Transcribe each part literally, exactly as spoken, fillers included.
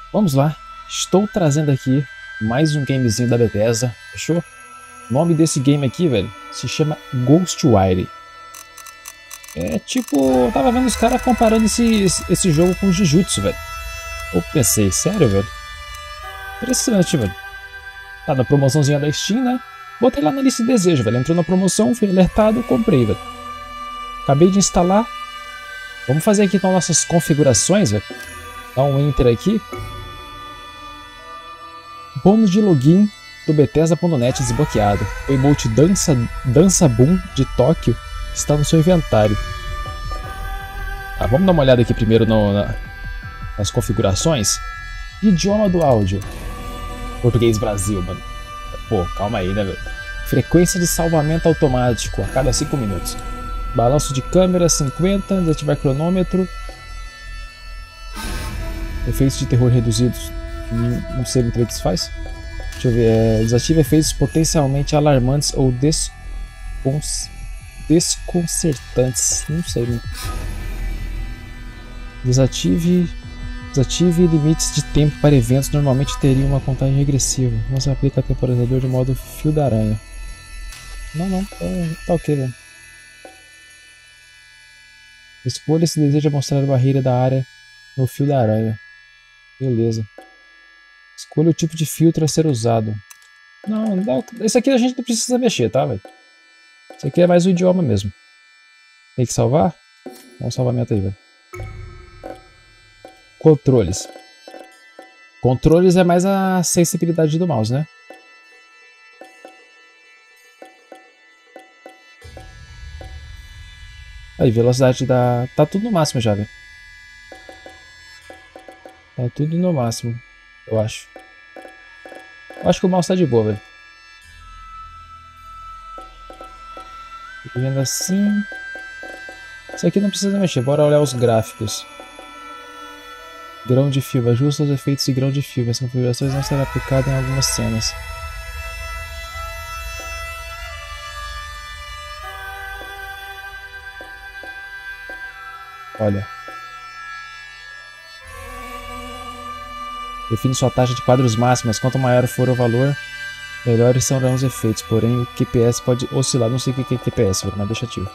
Vamos lá, estou trazendo aqui mais um gamezinho da Bethesda, fechou? O nome desse game aqui, velho, se chama Ghostwire. É tipo, eu tava vendo os caras comparando esse, esse jogo com o Jujutsu, velho. Eu pensei, sério, velho? Interessante, velho. Tá na promoçãozinha da Steam, né? Botei lá na lista de desejo, velho. Entrou na promoção, fui alertado, comprei, velho. Acabei de instalar. Vamos fazer aqui então nossas configurações, velho. Dá um enter aqui. Bônus de login do Bethesda ponto net desbloqueado. O emote Dança, Dança Boom de Tóquio está no seu inventário. Ah, vamos dar uma olhada aqui primeiro no, na, nas configurações. Idioma do áudio. Português Brasil, mano. Pô, calma aí, né, velho? Frequência de salvamento automático a cada cinco minutos. Balanço de câmera cinquenta, desativar cronômetro. Efeitos de terror reduzidos. Não sei muito bem o que isso faz. Deixa eu ver. É, desative efeitos potencialmente alarmantes ou descons... desconcertantes. Não sei, né? Desative. Desative limites de tempo para eventos. Normalmente teria uma contagem regressiva. Não se aplica temporizador de modo fio da aranha. Não, não. Tá, tá ok, velho. Escolha se deseja mostrar a barreira da área no fio da aranha. Beleza. Escolha o tipo de filtro a ser usado. Não, não, esse aqui a gente não precisa mexer, tá, velho? Esse aqui é mais o idioma mesmo. Tem que salvar? Dá um salvamento aí, velho. Controles. Controles é mais a sensibilidade do mouse, né? Aí, velocidade da... Tá tudo no máximo já, velho. Tá tudo no máximo, eu acho. Eu acho que o mouse tá de boa, velho. Vendo assim... Isso aqui não precisa mexer, bora olhar os gráficos. Grão de fio, ajusta os efeitos de grão de fio. As configurações não serão aplicadas em algumas cenas. Olha. Define sua taxa de quadros máximas. Quanto maior for o valor, melhores serão os efeitos. Porém, o Q P S pode oscilar. Não sei o que é Q P S, mas deixa ativo.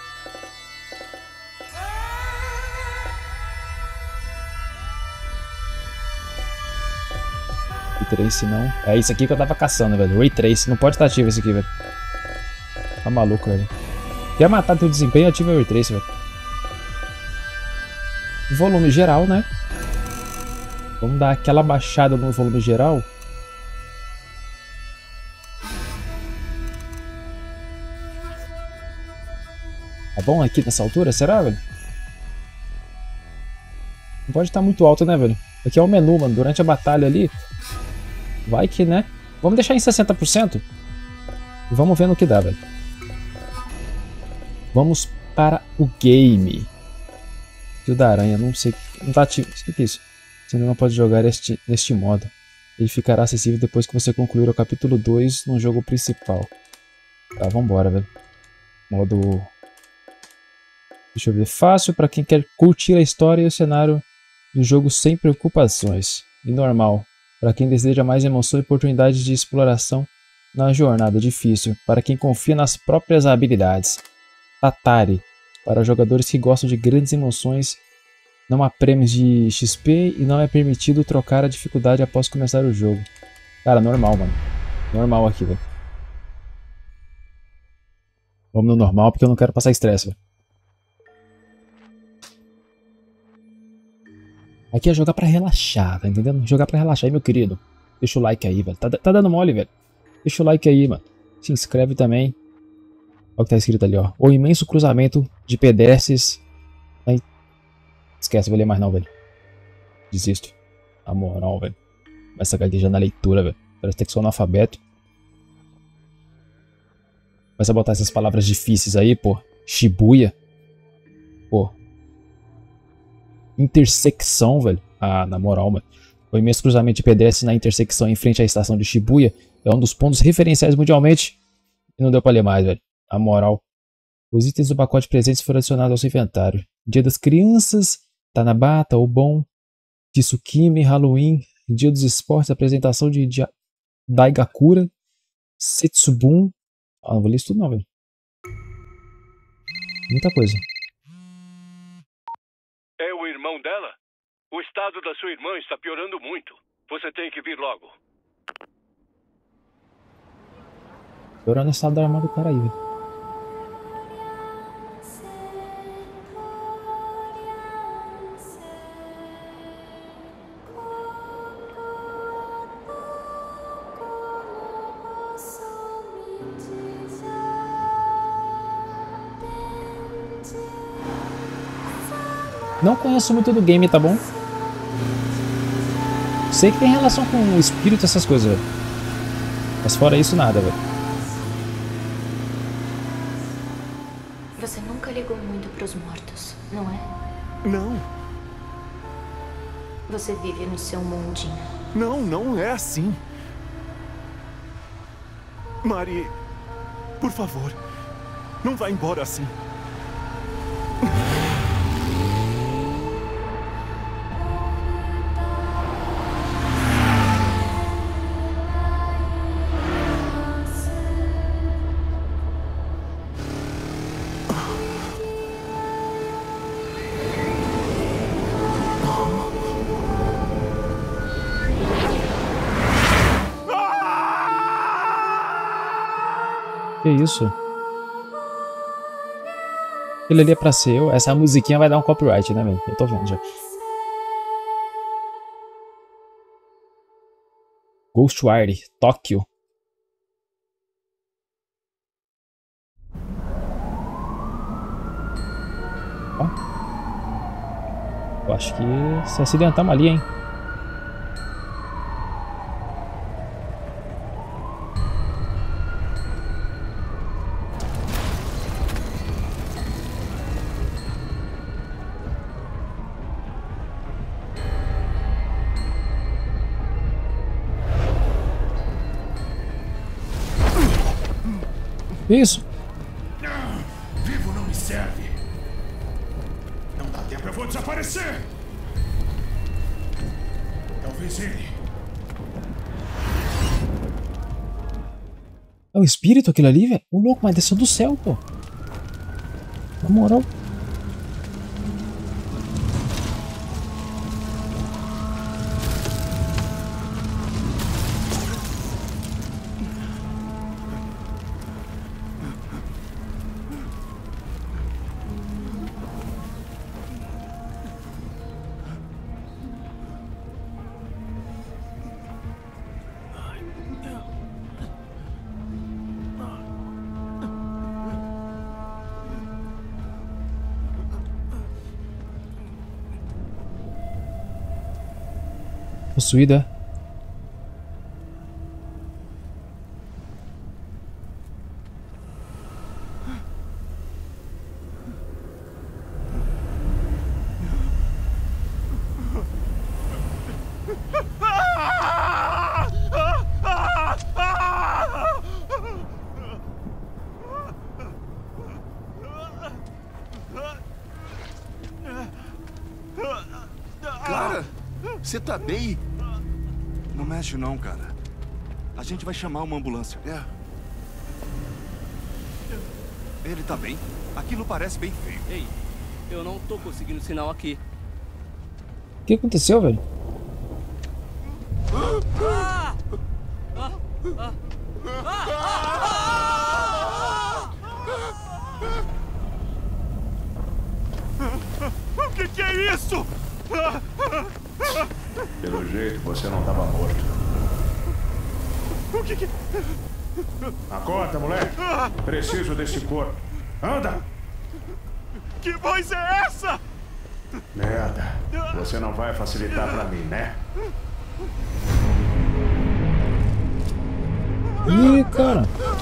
Ray Trace não. É isso aqui que eu tava caçando, velho. Ray Trace. Não pode estar ativo esse aqui, velho. Tá maluco, velho. Quer matar teu desempenho? Ativa o Ray Trace, velho. Volume geral, né? Vamos dar aquela baixada no volume geral. Tá bom aqui nessa altura? Será, velho? Não pode estar muito alto, né, velho? Aqui é o menu, mano. Durante a batalha ali. Vai que, né? Vamos deixar em sessenta por cento. E vamos ver no que dá, velho. Vamos para o game. Fio da aranha. Não sei. Não tá ativo. O que é isso? Você ainda não pode jogar este, neste modo. Ele ficará acessível depois que você concluir o capítulo dois no jogo principal. Tá, vambora, velho. Modo... Deixa eu ver. Fácil para quem quer curtir a história e o cenário do jogo sem preocupações. E normal. Para quem deseja mais emoção e oportunidades de exploração na jornada. Difícil. Para quem confia nas próprias habilidades. Atari. Para jogadores que gostam de grandes emoções. Não há prêmios de X P e não é permitido trocar a dificuldade após começar o jogo. Cara, normal, mano. Normal aqui, velho. Vamos no normal porque eu não quero passar estresse, velho. Aqui é jogar pra relaxar, tá entendendo? Jogar pra relaxar aí, meu querido. Deixa o like aí, velho. Tá, tá dando mole, velho. Deixa o like aí, mano. Se inscreve também. Olha o que tá escrito ali, ó. O imenso cruzamento de pedestres... Esquece, vou ler mais não, velho. Desisto. Na moral, velho. Começa a gaguejar na leitura, velho. Parece que sou analfabeto. Começa a botar essas palavras difíceis aí, pô. Shibuya. Pô. Intersecção, velho. Ah, na moral, mano. O imenso cruzamento de pedestres na intersecção em frente à estação de Shibuya é um dos pontos referenciais mundialmente. E não deu pra ler mais, velho. Na moral. Os itens do pacote presentes foram adicionados ao seu inventário. Dia das Crianças... Tanabata, o bom. Tsukimi, Halloween, Dia dos Esportes, apresentação de Dia- Daigakura, Setsubun. Ah, não vou ler isso tudo não, velho. Muita coisa. É o irmão dela? O estado da sua irmã está piorando muito. Você tem que vir logo. Piorando o estado da arma do cara aí, velho. Não conheço muito do game, tá bom? Sei que tem relação com o espírito e essas coisas, velho. Mas fora isso, nada, velho. Você nunca ligou muito pros mortos, não é? Não, Você vive no seu mundinho. não, não é assim. Mari, por favor, não vá embora assim. Que isso? Aquilo ali é pra ser eu. Essa musiquinha vai dar um copyright, né, velho? Eu tô vendo já. Ghostwire, Tóquio. Ó. Eu acho que se acidentamos ali, hein? Isso. Vivo não me serve. Não dá tempo, eu vou desaparecer. Talvez ele. É um espírito aquilo ali, velho? O louco, mas desceu do céu, pô. Na moral. Possuída. Clara, você tá bem? Não mexe não, cara. A gente vai chamar uma ambulância. É. Ele tá bem? Aquilo parece bem feio. Ei, eu não tô conseguindo sinal aqui. O que aconteceu, velho? O que que é isso? Pelo jeito, você não estava morto. O que que... Acorda, moleque. Preciso desse corpo. Anda! Que voz é essa? Merda. Você não vai facilitar pra mim, né? Ih, cara.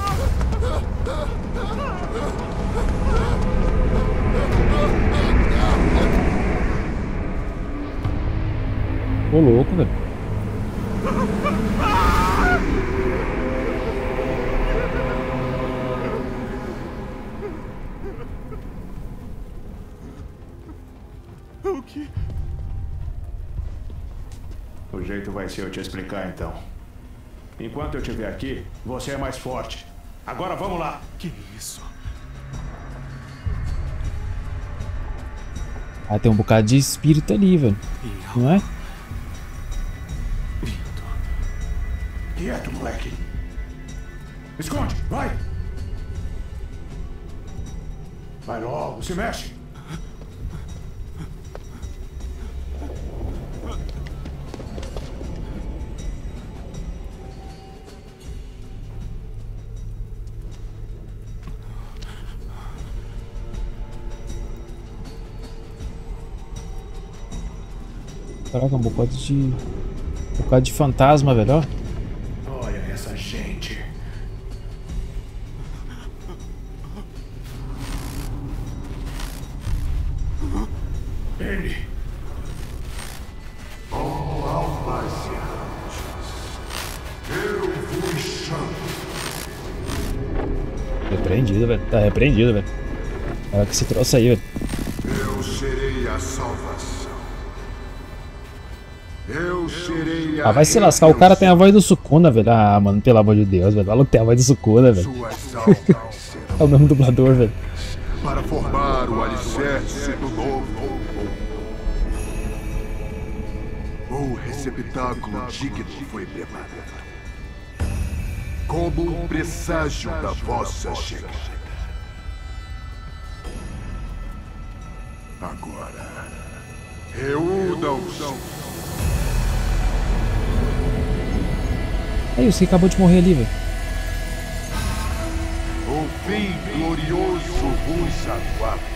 Ô, louco, velho. O que... O jeito vai ser eu te explicar então. Enquanto eu estiver aqui, você é mais forte. Agora vamos lá. Que isso? Ah, tem um bocado de espírito ali, velho. Não é? Quieto, moleque. Esconde, vai. Vai logo, se mexe. Caraca, um bocado de... Um bocado de fantasma, velho, ó. Olha essa gente. Ele. Oh, almas errantes. Eu vos chamo. Repreendido, velho. Tá repreendido, velho. Olha que se trouxe aí, velho. Eu serei a salvação. Eu serei a Ah, vai se lascar. O cara tem a voz do Sukuna, velho. Ah, mano, pelo amor de Deus, velho. Olha que tem a voz do Sukuna, velho. Suas almas serão É o mesmo dublador, velho. para formar o alicerce do novo. O receptáculo digno foi preparado. Como um presságio da vossa chegada. Agora, reúnam-se. Aí, você acabou de morrer ali, velho. O fim glorioso vos aguarda.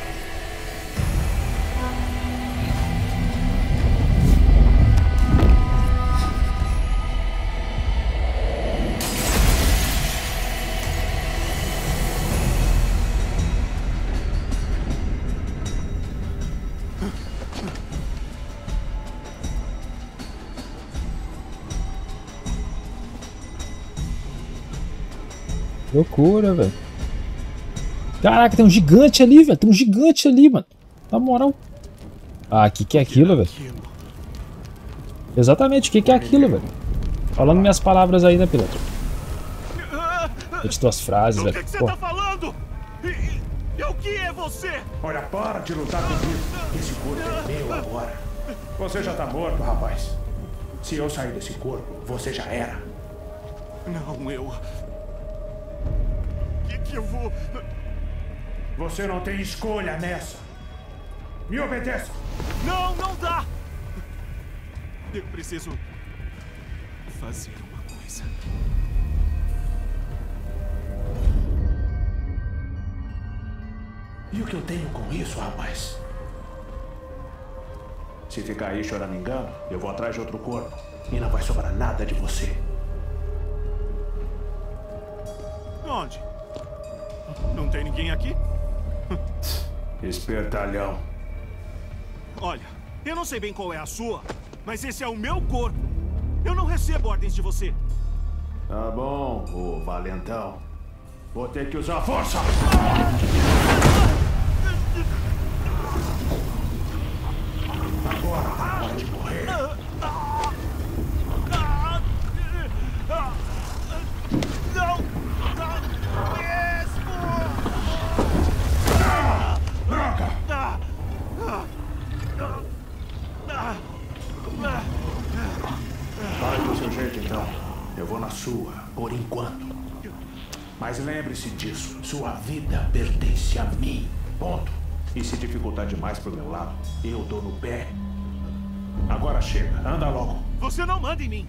Loucura, velho. Caraca, tem um gigante ali, velho. Tem um gigante ali, mano. Na moral. Ah, o que, que é aquilo, velho? Exatamente, o que, que é aquilo, velho? Falando minhas palavras aí, né, piloto? Eu te dou as frases, velho. O que, que você tá falando? E, e, e o que é você? Olha, para de lutar comigo. Esse corpo é meu agora. Você já tá morto, rapaz. Se eu sair desse corpo, você já era. Não, eu... O que, que eu vou... Você não tem escolha nessa. Me obedeça. Não, não dá! Eu preciso... fazer uma coisa. E o que eu tenho com isso, rapaz? Se ficar aí choramingando, eu vou atrás de outro corpo. E não vai sobrar nada de você. Onde? Não tem ninguém aqui? Espertalhão. Olha, eu não sei bem qual é a sua, mas esse é o meu corpo. Eu não recebo ordens de você. Tá bom, ô valentão. Vou ter que usar a força. Agora tá hora de morrer. Não! Não mesmo! Droga! Vai do seu jeito, então. Eu vou na sua, por enquanto. Mas lembre-se disso. Sua vida pertence a mim. Ponto. E se dificultar demais pro meu lado, eu dou no pé. Agora chega. Anda logo. Você não manda em mim.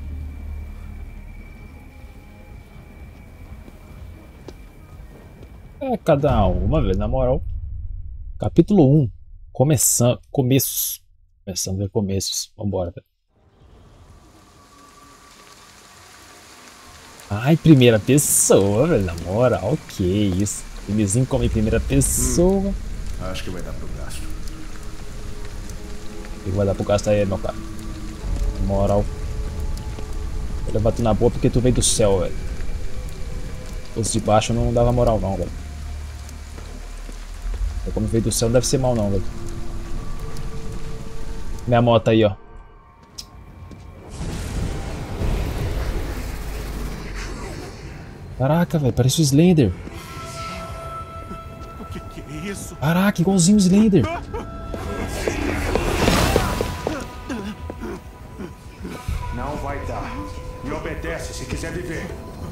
É, cada uma, velho, na moral. Capítulo um. Começando. Começos. Começando a ver começos. Vambora, velho. Ai, primeira pessoa, velho. Na moral, que isso. Filmezinho como em primeira pessoa. Hum, acho que vai dar pro gasto. O que vai dar pro gasto aí, meu cara? Na moral. Vou levar tu na boa porque tu veio do céu, velho. Os de baixo não dava moral, não, velho. Como veio do céu, não deve ser mal, não, velho. Minha moto aí, ó. Caraca, velho, parece o Slender. O que, que é isso? Caraca, igualzinho o Slender. Não vai dar. Me obedece se quiser viver.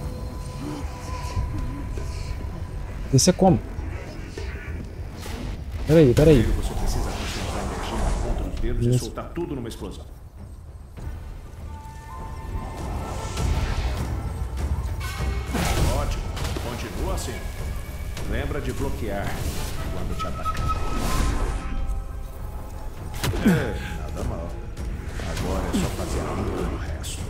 Esse é como? Peraí, peraí. Você precisa concentrar energia na ponta dos dedos Isso. e soltar tudo numa explosão. Ótimo. Continua assim. Lembra de bloquear quando te atacar. É, nada mal. Agora é só fazer a luta no resto.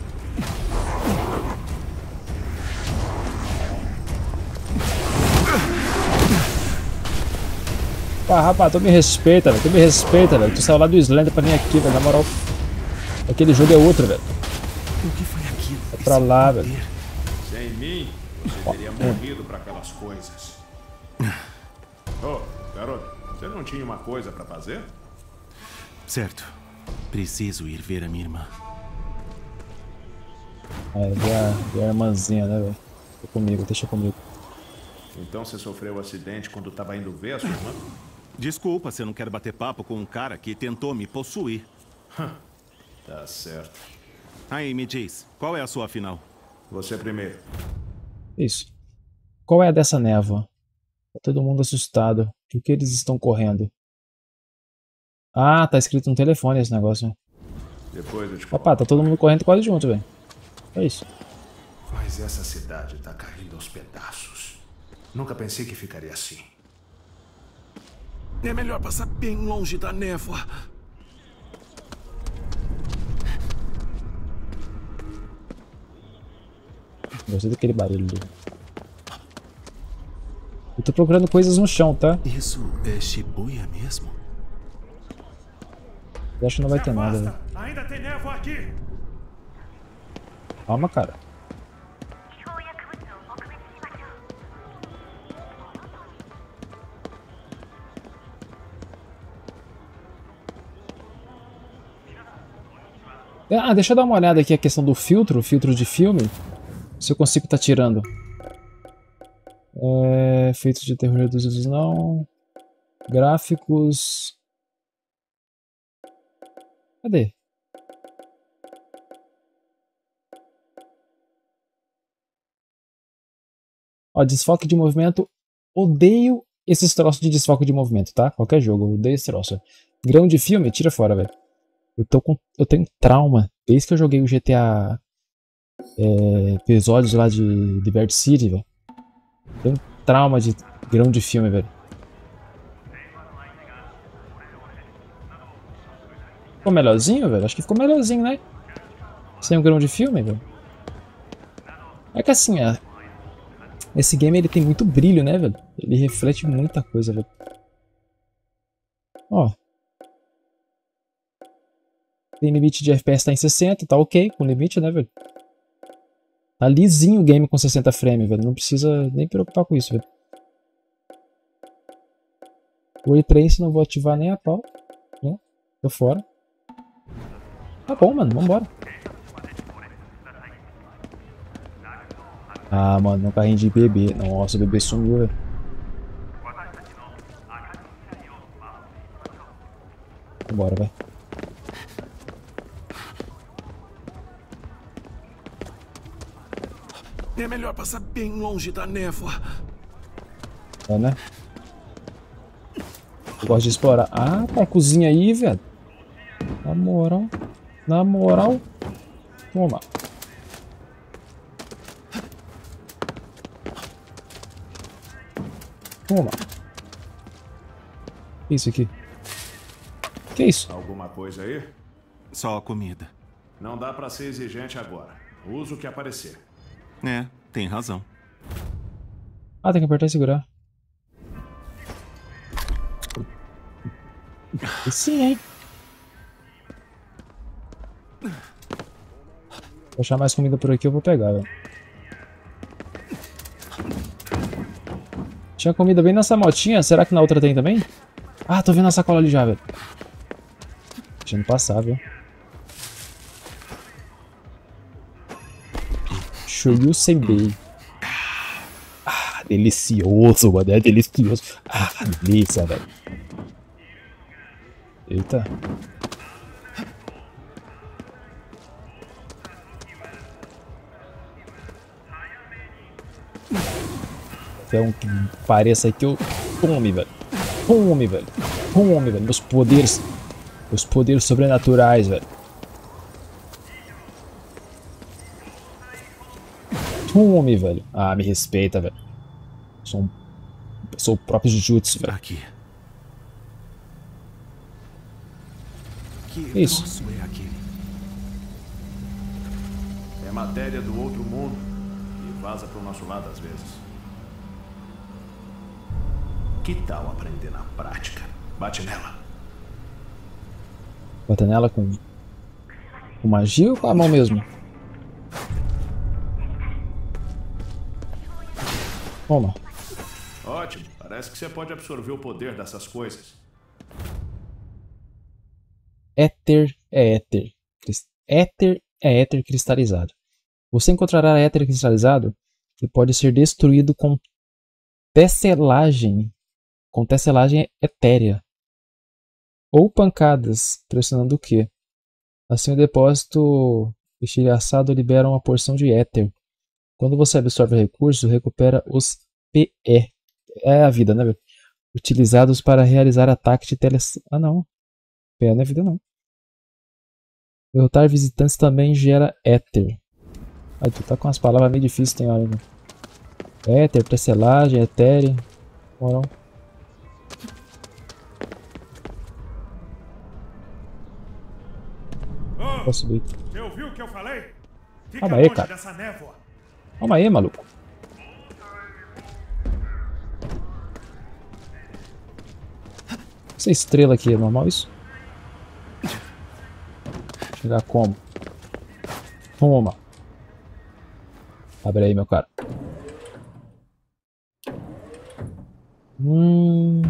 Ah, rapaz, tu me respeita, velho. Tu me respeita, velho. Tu saiu lá do Slender pra vir aqui, velho. Na moral. Aquele jogo é outro, velho. O que foi aquilo? É pra lá, velho. Sem mim, você teria morrido pra aquelas coisas. Oh, garoto, você não tinha uma coisa pra fazer? Certo. Preciso ir ver a minha irmã. É, vê a, vê a irmãzinha, né, velho? Deixa comigo, deixa comigo. Então você sofreu um acidente quando tava indo ver a sua irmã? Desculpa se eu não quero bater papo com um cara que tentou me possuir. Tá certo. Aí, me diz, qual é a sua final? Você primeiro. Isso. Qual é a dessa névoa? Tá todo mundo assustado. Por que eles estão correndo? Ah, tá escrito no telefone esse negócio. Depois eu te conto. Papá, tá todo mundo correndo quase junto, velho. É isso. Mas essa cidade tá caindo aos pedaços. Nunca pensei que ficaria assim. É melhor passar bem longe da névoa. Gostei daquele barulho. Eu tô procurando coisas no chão, tá? Isso é Shibuya mesmo? Eu acho que não vai ter nada, velho. Ainda tem névoa aqui. Calma, cara. Ah, deixa eu dar uma olhada aqui a questão do filtro, filtro de filme. Se eu consigo estar tirando. É, efeitos de terror reduzidos não. Gráficos. Cadê? Ó, desfoque de movimento. Odeio esses troços de desfoque de movimento, tá? Qualquer jogo, eu odeio esse troço. Grão de filme, tira fora, velho. Eu, tô com, eu tenho trauma. Desde que eu joguei o G T A é, episódios lá de Liberty City, velho. Tenho trauma de grão de filme, velho. Ficou melhorzinho, velho? Acho que ficou melhorzinho, né? Sem o grão de filme, velho. É que assim, é, esse game ele tem muito brilho, né, velho? Ele reflete muita coisa, velho. Ó. Tem limite de F P S tá em sessenta, tá ok com limite, né, velho? Tá lisinho o game com sessenta frames, velho. Não precisa nem preocupar com isso, velho. O Ray Trace não vou ativar nem a pau, né? Tô fora. Tá bom, mano, vambora. Ah, mano, um carrinho de bebê. Nossa, o bebê sumiu, velho. Vambora, velho. É melhor passar bem longe da névoa. É, né? Eu gosto de explorar. Ah, tá a cozinha aí, velho. Na moral. Na moral. Toma. Toma. Que isso aqui? Que isso? Alguma coisa aí? Só a comida. Não dá pra ser exigente agora. Usa o que aparecer. É, tem razão. Ah, tem que apertar e segurar. E sim, hein? Vou achar mais comida por aqui, eu vou pegar, velho. Tinha comida bem nessa motinha, será que na outra tem também? Ah, tô vendo a sacola ali já, velho. Deixando passar, viu? Shoyu Senbei. Delicioso, mano. É delicioso. Ah, delícia, velho. Eita. É um que pareça que eu tome, velho. Tome, velho. Tome, velho. Meus poderes. Meus poderes sobrenaturais, velho. Tome, velho. Ah, me respeita, velho. Sou um... Sou o próprio Jujutsu, velho. Aqui. Que isso? troço é aquele? É matéria do outro mundo e vaza pro nosso lado às vezes. Que tal aprender na prática? Bate nela. Bota nela com... Com magia ou com a mão mesmo? Toma. Ótimo. Parece que você pode absorver o poder dessas coisas. Éter é éter. Cris- Éter é éter cristalizado. Você encontrará éter cristalizado que pode ser destruído com tesselagem. Com tesselagem etérea. Ou pancadas, pressionando o Q. Assim o depósito estilhaçado libera uma porção de éter. Quando você absorve recursos, recupera os P E. É a vida, né, velho? Utilizados para realizar ataque de teles... Ah, não. P E não é vida, não. Derrotar visitantes também gera éter. Ai, tu tá com as palavras meio difíceis, tem hora, né? Éter, tesselagem, etéreo. Moral. Posso subir. Você ouviu o que eu falei? Fica Calma aí, longe cara. dessa névoa. Calma aí, maluco. Essa estrela aqui, é normal isso? Chegar como? Toma. Abre aí, meu cara. Hum.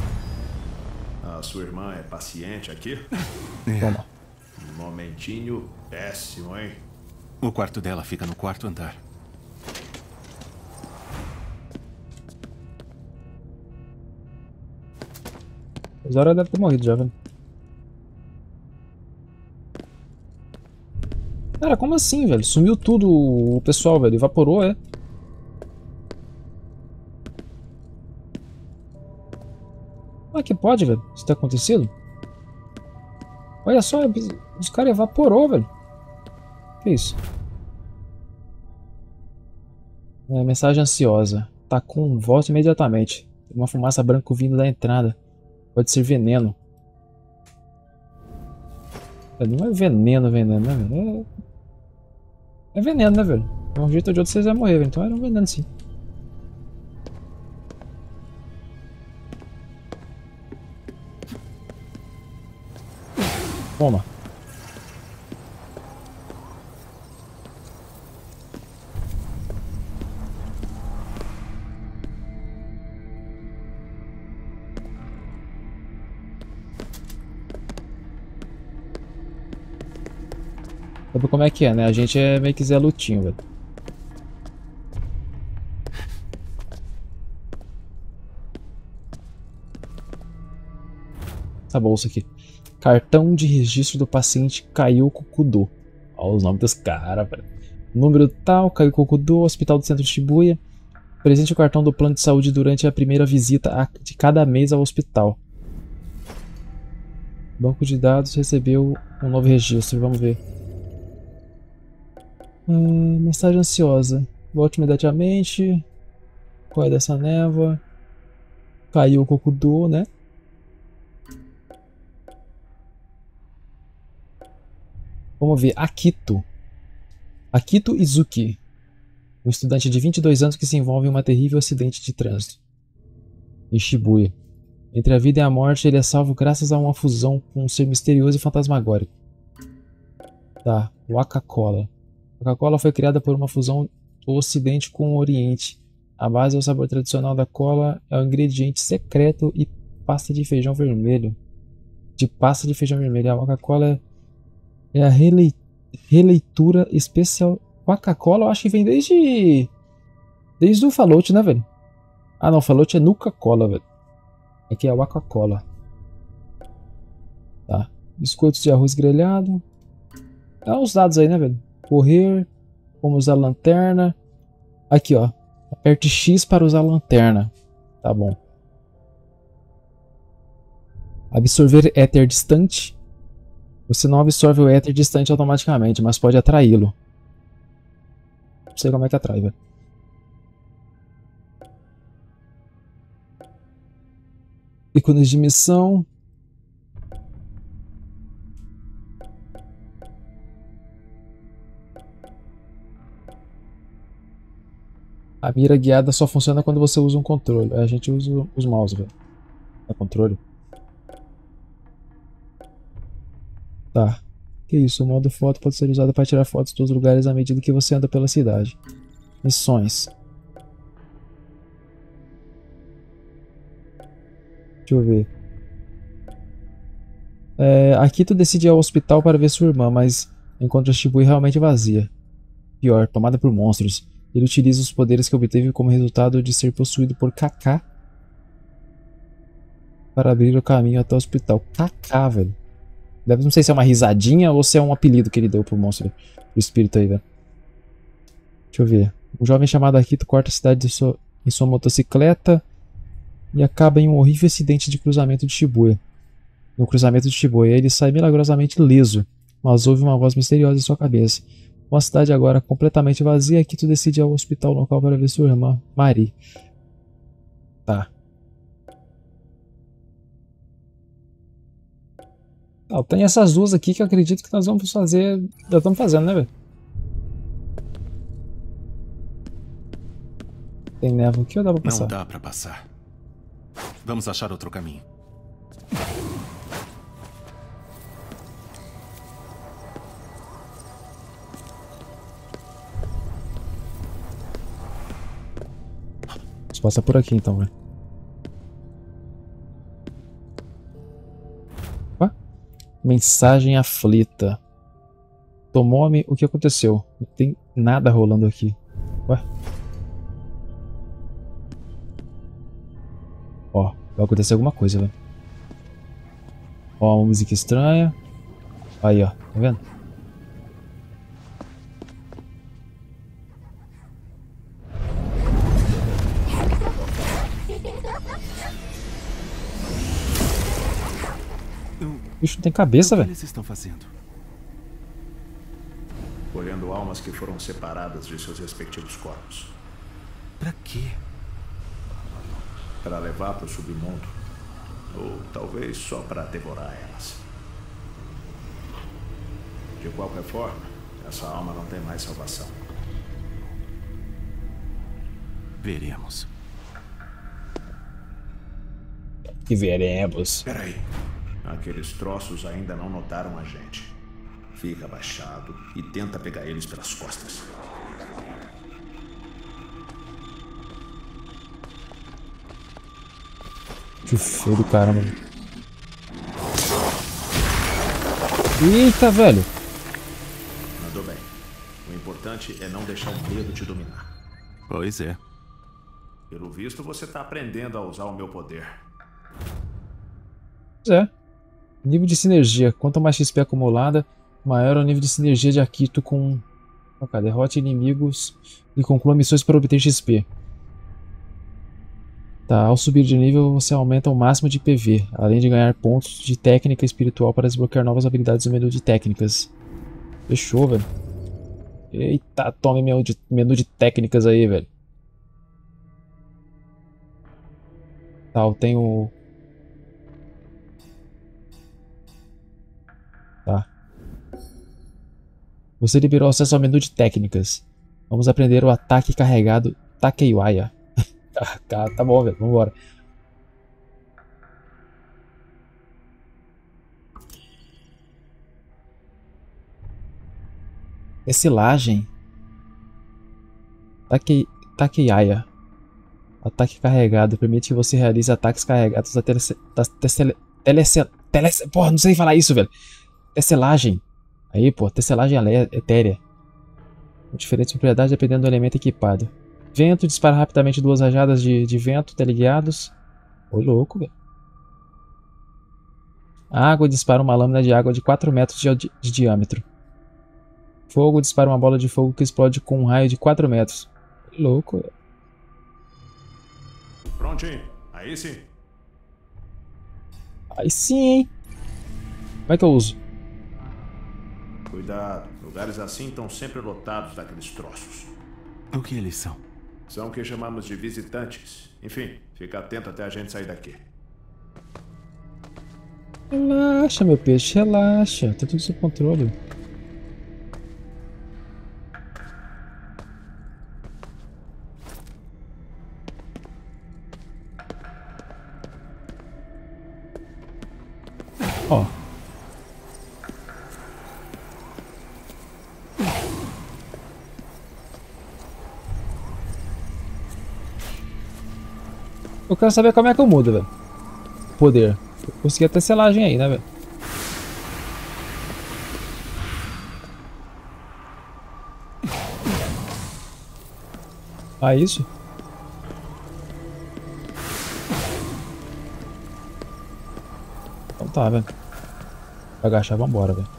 A sua irmã é paciente aqui? Toma. Um momentinho péssimo, hein? O quarto dela fica no quarto andar. A Zora deve ter morrido já, velho. Cara, como assim, velho? Sumiu tudo o pessoal, velho. Evaporou, é? Ah, que pode, velho? Isso ter acontecido? Olha só, os caras evaporou, velho. Que isso? É, mensagem ansiosa. Tá com volta imediatamente. Tem uma fumaça branca vindo da entrada. Pode ser veneno. Não é veneno, veneno, né, velho? É... é veneno, né, velho? De um jeito ou de outro vocês vão morrer, velho. Então era um veneno, sim. Toma. Sabe como é que é, né? A gente é meio que Zé Lutinho, velho. Essa bolsa aqui. Cartão de registro do paciente Kayoko Kudo. Olha os nomes dos caras, velho. Número tal, Kayoko Kudo, Hospital do Centro de Shibuya. Presente o cartão do plano de saúde durante a primeira visita de cada mês ao hospital. Banco de dados recebeu um novo registro, vamos ver. Hum, mensagem ansiosa. Volte imediatamente. Qual é dessa névoa? Caiu o Kokudo, né? Vamos ver. Akito. Akito Izuki. Um estudante de vinte e dois anos que se envolve em um terrível acidente de trânsito. Em Shibuya. Entre a vida e a morte, ele é salvo graças a uma fusão com um ser misterioso e fantasmagórico. Tá. Waka-Cola. A Coca-Cola foi criada por uma fusão do Ocidente com o Oriente. A base é o sabor tradicional da cola, é o ingrediente secreto e pasta de feijão vermelho. De pasta de feijão vermelho. A Coca-Cola é, é a relei, releitura especial. Coca-Cola eu acho que vem desde. Desde o Fallout, né, velho? Ah não, float é Nuka-Cola, velho. Aqui é Waka-Cola. Tá. Biscoitos de arroz grelhado. Dá os dados aí, né, velho? Correr. Como usar a lanterna. Aqui, ó. Aperte X para usar a lanterna. Tá bom. Absorver éter distante. Você não absorve o éter distante automaticamente, mas pode atraí-lo. Não sei como é que atrai, velho. Ícones de missão. A mira guiada só funciona quando você usa um controle. A gente usa os mouse, velho. É controle. Tá. Que isso? O modo foto pode ser usado para tirar fotos dos lugares à medida que você anda pela cidade. Missões. Deixa eu ver. É, aqui tu decide ir ao hospital para ver sua irmã, mas encontra a Shibui realmente vazia. Pior, tomada por monstros. Ele utiliza os poderes que obteve como resultado de ser possuído por Kaká para abrir o caminho até o hospital. Kaká, velho. Não sei se é uma risadinha ou se é um apelido que ele deu pro monstro, pro espírito aí, velho. Deixa eu ver. Um jovem chamado Akito corta a cidade de sua, em sua motocicleta e acaba em um horrível acidente de cruzamento de Shibuya. No cruzamento de Shibuya, ele sai milagrosamente leso, mas ouve uma voz misteriosa em sua cabeça. Com a cidade agora completamente vazia, Akito decide ir ao hospital local para ver sua irmã, Mari. Tá. Ah, tem essas duas aqui que eu acredito que nós vamos fazer. Já estamos fazendo, né, velho? Tem névoa aqui ou dá pra passar? Não dá pra passar. Vamos achar outro caminho. Vamos passar por aqui então, velho. Mensagem aflita. Tomou-me, o que aconteceu? Não tem nada rolando aqui. Ué? Ó, vai acontecer alguma coisa, velho. Ó, uma música estranha. Aí, ó, tá vendo? O bicho não tem cabeça, velho. O que eles estão fazendo? Colhendo almas que foram separadas de seus respectivos corpos. Pra quê? Para levar para o submundo. Ou talvez só para devorar elas. De qualquer forma, essa alma não tem mais salvação. Veremos. Que veremos. Peraí. Aqueles troços ainda não notaram a gente. Fica abaixado e tenta pegar eles pelas costas. Que feio do caramba. Eita, velho. Mandou bem. O importante é não deixar o medo te dominar. Pois é. Pelo visto, você está aprendendo a usar o meu poder. Pois é. Nível de sinergia. Quanto mais X P acumulada, maior é o nível de sinergia de Akito com... Ok, derrote inimigos e conclua missões para obter X P. Tá, ao subir de nível você aumenta o máximo de P V, além de ganhar pontos de técnica espiritual para desbloquear novas habilidades no menu de técnicas. Fechou, velho. Eita, tome menu de, menu de técnicas aí, velho. Tá, eu tenho... Tá. Você liberou acesso ao menu de técnicas. Vamos aprender o ataque carregado Takeiwaya. Tá, tá bom, velho. Vambora. Tecelagem. Take, Takeiwaya. Ataque carregado. Permite que você realize ataques carregados da telece... Da tecele... Telece... Telece... Porra, não sei falar isso, velho. Tecelagem. Aí, pô. Tecelagem etérea. Com diferentes propriedades dependendo do elemento equipado. Vento, dispara rapidamente duas rajadas de, de vento teleguiados. Ô, louco, velho. Água, dispara uma lâmina de água de quatro metros de, de, de diâmetro. Fogo, dispara uma bola de fogo que explode com um raio de quatro metros. Que louco, velho. Prontinho. Aí sim. Aí sim, hein? Como é que eu uso? Cuidado. Lugares assim estão sempre lotados daqueles troços. O que eles são? São o que chamamos de visitantes. Enfim, fica atento até a gente sair daqui. Relaxa, meu peixe, relaxa. Tá tudo sob controle. Ó. Eu quero saber como é que eu mudo, velho. Poder. Eu consegui até selagem aí, né, velho? Ah, isso? Então tá, velho. Vou agachar, vambora, velho.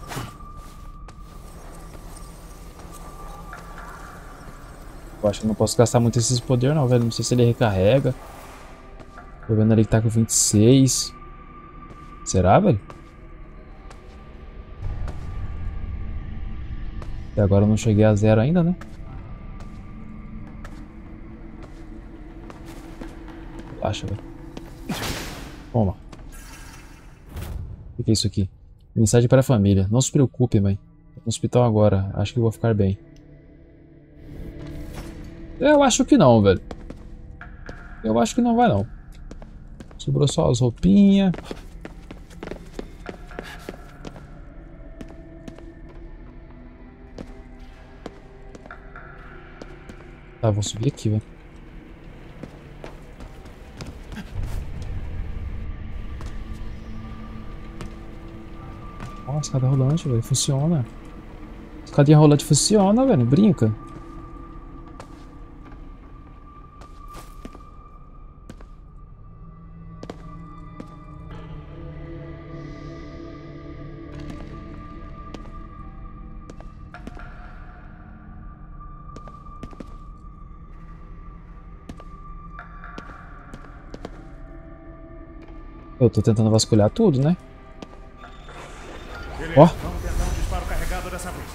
Eu acho que não posso gastar muito esses poderes não, velho. Não sei se ele recarrega. Tô vendo ali que tá com vinte e seis. Será, velho? Até agora eu não cheguei a zero ainda, né? Relaxa, velho. Toma. O que é isso aqui? Mensagem para a família. Não se preocupe, mãe. Tô no hospital agora. Acho que vou ficar bem. Eu acho que não, velho. Eu acho que não vai, não. Sobrou só as roupinhas. Tá, vou subir aqui, velho. Nossa, escada rolante, velho. Funciona. Escadinha rolante funciona, velho. Brinca. Eu tô tentando vasculhar tudo, né? Beleza, Ó. vamos tentar um disparo carregado dessa vez.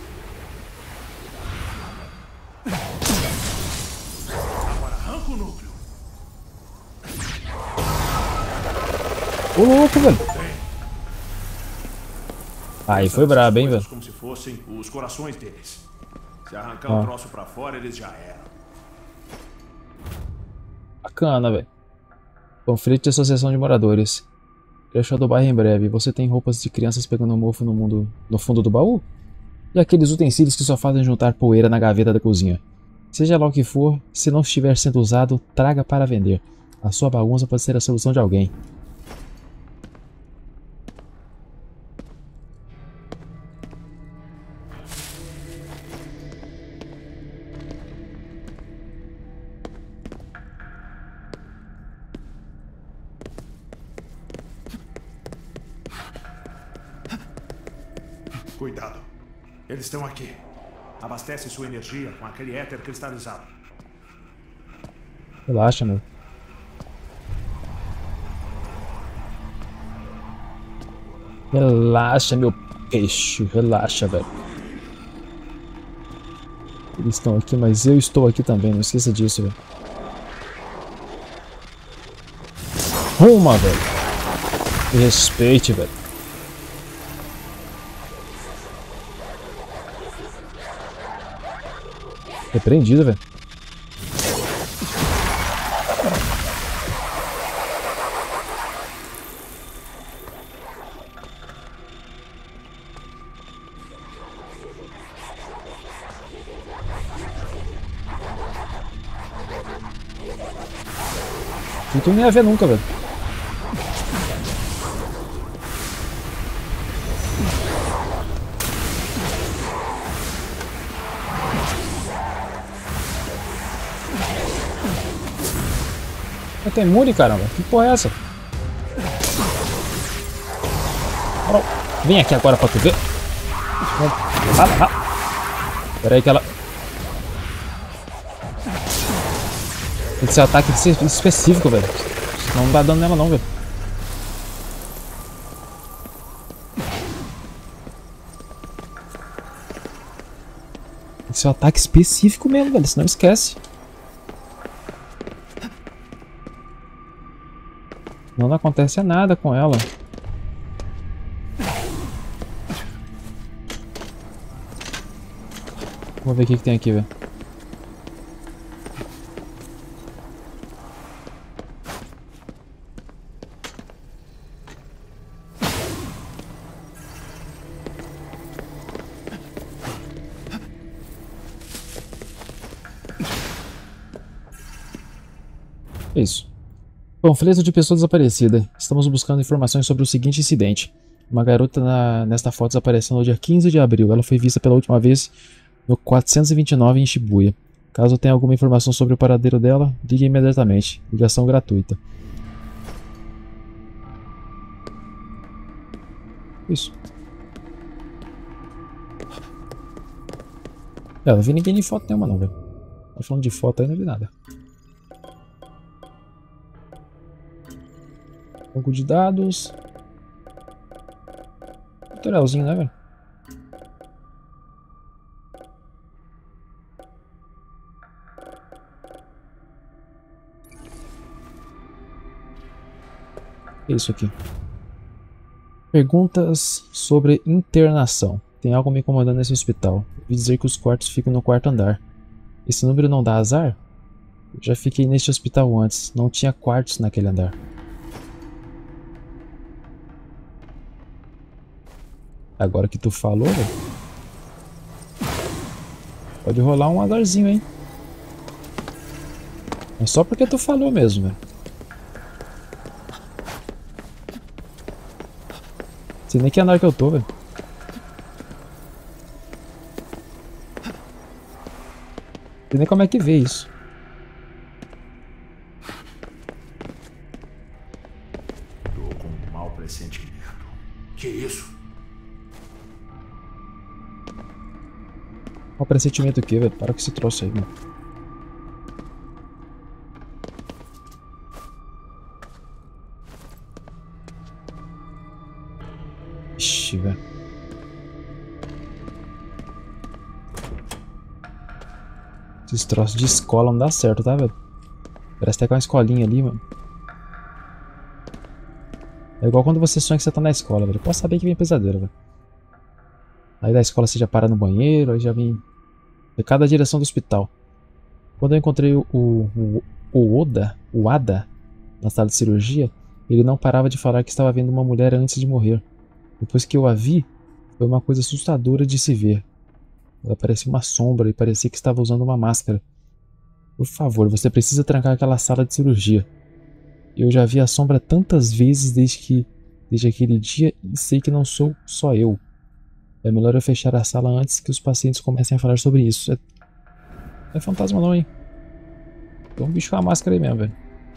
Agora arranca o núcleo. Ô, louco, velho. Aí foi brabo, hein, velho. Como se fossem os corações deles. Se arrancar Ó. o troço pra fora, eles já eram. Bacana, velho. Conflito de associação de moradores. Fechou do bairro em breve. Você tem roupas de crianças pegando mofo no, mundo, no fundo do baú? E aqueles utensílios que só fazem juntar poeira na gaveta da cozinha? Seja lá o que for, se não estiver sendo usado, traga para vender. A sua bagunça pode ser a solução de alguém. Cuidado. Eles estão aqui. Abastece sua energia com aquele éter cristalizado. Relaxa, meu. Relaxa, meu peixe. Relaxa, velho. Eles estão aqui, mas eu estou aqui também. Não esqueça disso, velho. Ruma, velho. Me respeite, velho. Repreendido, velho. E tu não ia ver nunca, velho. Eu tô imune, caramba. Que porra é essa? Vem aqui agora pra tu ver. Vai, vai. Pera aí que ela... Tem que ser ataque específico, velho. Senão não dá dano nela não, velho. Tem que ser um ataque específico mesmo, velho. Senão esquece. Não, não acontece nada com ela. Vamos ver o que, que tem aqui, velho. Isso. Panfleto de pessoa desaparecida. Estamos buscando informações sobre o seguinte incidente. Uma garota na, nesta foto desapareceu no dia quinze de abril. Ela foi vista pela última vez no quatrocentos e vinte e nove em Shibuya. Caso tenha alguma informação sobre o paradeiro dela, ligue imediatamente. Ligação gratuita. Isso. É, eu não vi ninguém de foto nenhuma não, velho. Tá falando de foto aí, não vi nada. Banco de dados. Tutorialzinho, né, velho? É isso aqui. Perguntas sobre internação. Tem algo me incomodando nesse hospital. Ouvi dizer que os quartos ficam no quarto andar. Esse número não dá azar? Eu já fiquei neste hospital antes. Não tinha quartos naquele andar. Agora que tu falou, velho. Pode rolar um azarzinho, hein? É só porque tu falou mesmo, velho. Não sei nem que andar que eu tô, velho. Não sei nem como é que vê isso. Tô com um mau pressentimento. Que isso? Qual pressentimento aqui, velho? Para com esse troço aí, mano. Ixi, velho. Esses troços de escola não dá certo, tá, velho? Parece até com uma escolinha ali, mano. É igual quando você sonha que você tá na escola, velho. Pode saber que vem pesadelo, velho. Aí da escola você já para no banheiro, aí já vem de cada direção do hospital. Quando eu encontrei o, o, o Oda, o Ada, na sala de cirurgia, ele não parava de falar que estava vendo uma mulher antes de morrer. Depois que eu a vi, foi uma coisa assustadora de se ver. Ela parecia uma sombra e parecia que estava usando uma máscara. Por favor, você precisa trancar aquela sala de cirurgia. Eu já vi a sombra tantas vezes desde que, desde aquele dia e sei que não sou só eu. É melhor eu fechar a sala antes que os pacientes comecem a falar sobre isso. É... Não é fantasma não, hein? Tem um bicho com a máscara aí mesmo, velho.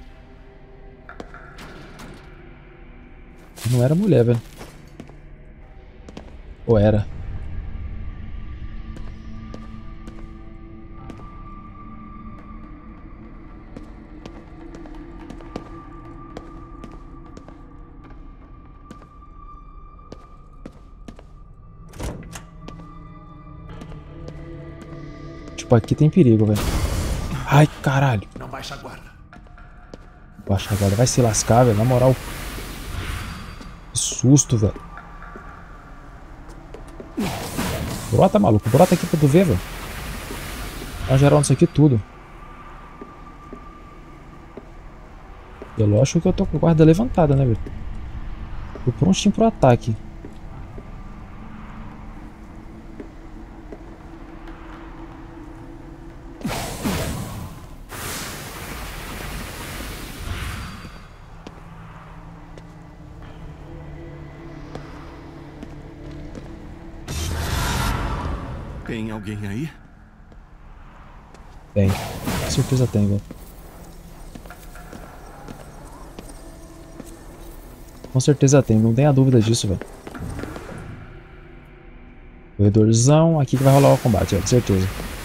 Não era mulher, velho. Ou era? Tipo, aqui tem perigo, velho. Ai, caralho. Não baixa a guarda. Baixa a guarda. Vai se lascar, velho. Na moral. Que susto, velho. Brota, maluco. Brota aqui pra tu ver, velho. Vai gerar isso aqui tudo. É lógico que eu tô com a guarda levantada, né, velho? Tô prontinho pro ataque. Tem alguém aí? Tem. Com certeza tem, velho. Com certeza tem, não tenha dúvida disso, velho. Corredorzão, aqui que vai rolar o combate, velho, certeza.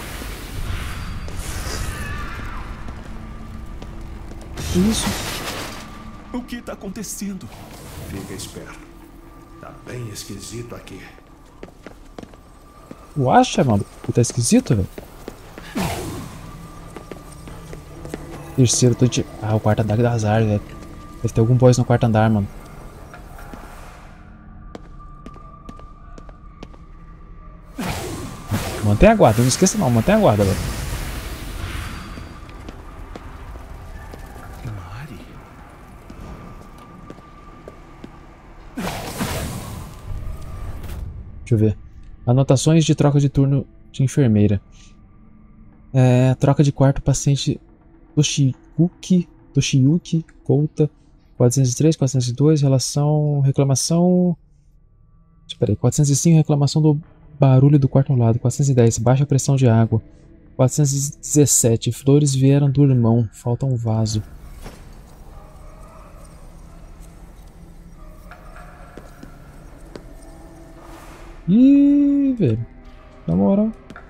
Que isso? O que tá acontecendo? Fica esperto. Tá bem esquisito aqui. Tu acha, mano? Que tá esquisito, velho? Terceiro, tô de... Ah, o quarto andar das árvores, velho. Deve ter algum boss no quarto andar, mano. Mantém a guarda, não esqueça não, mantém a guarda, velho. Mari? Deixa eu ver. Anotações de troca de turno de enfermeira. É, troca de quarto paciente Toshiyuki, Toshiyuki Kouta, quatrocentos e três, quatrocentos e dois, relação, reclamação... Espera aí, quatrocentos e cinco, reclamação do barulho do quarto ao lado, quatrocentos e dez, baixa pressão de água, quatrocentos e dezessete, flores vieram do irmão, falta um vaso. Ih, velho, na moral.